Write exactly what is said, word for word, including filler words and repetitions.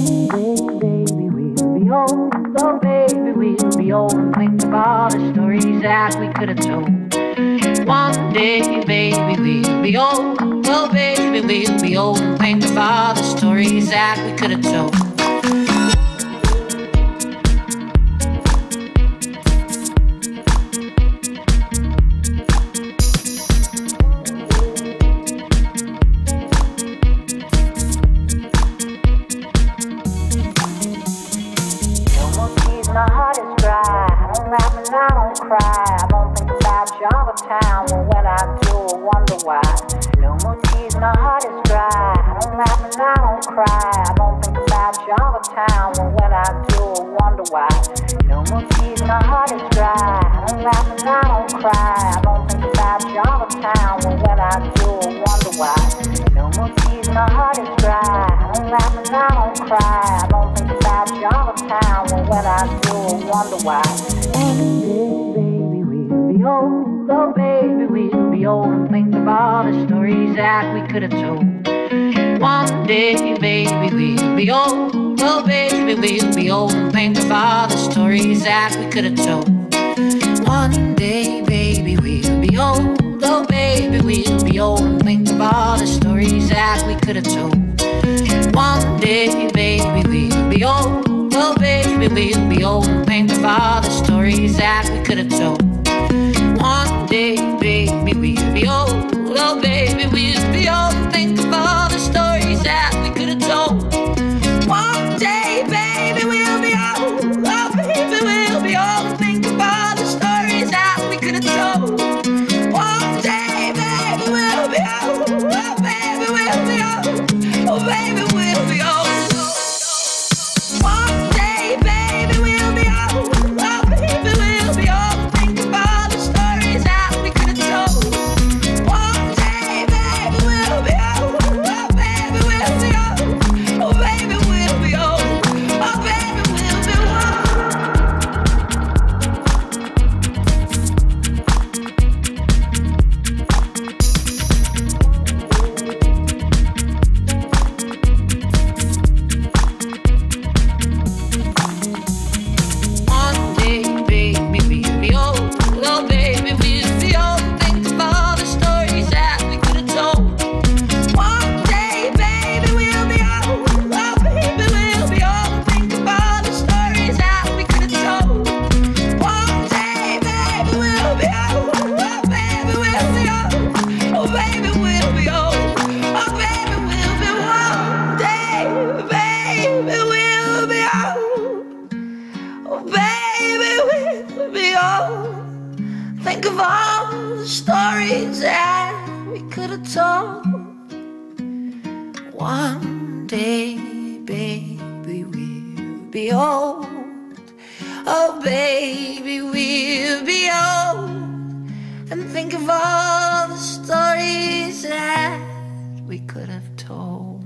Baby, we'll be old. Oh, baby, we'll be old. And think of all the stories that we could have told. One day, baby, we'll be old. Oh, baby, we'll be old. And think of all the stories that we could have told. My heart is dry. I don't laugh and I don't cry. I don't think about Java Town. Well, when I do, I wonder why. No more tears. My heart is dry. I don't laugh and I don't cry. I don't think about Java Town. Well, when I do, I wonder why. No more tears. My heart is dry. I don't laugh and I don't cry. I don't think about Java Town. Well, when I do, I wonder why. No more tears. My heart is dry. I don't laugh and I don't cry. I don't think about Java Town. Well, when I do, I wonder why. One day, baby, we'll be old. Oh, baby, we'll be old. And think of all the stories that we could have told. One day, baby, we'll be old. Oh, baby, we'll be old. And think of all the stories that we could have told. One day, baby, we'll be old. Oh, baby, we'll be old. And think of all the stories that we could have told. One day, baby, we'll be old. Oh, baby, we'll be old. And think of all the stories that we could have told. One day, baby, we'll be old. Oh, baby, we'll be old. And think of all the stories that we could have told. One day, baby, we'll be old. Oh, baby, we'll be old. And think of all the stories that we could have told. One day, baby, we'll be old. Oh, baby, we'll be old. Oh, baby, we'll be old. Think of all the stories that we could have told. One day, baby, we'll be old. Oh, baby, we'll be old. And think of all the stories that we could have told.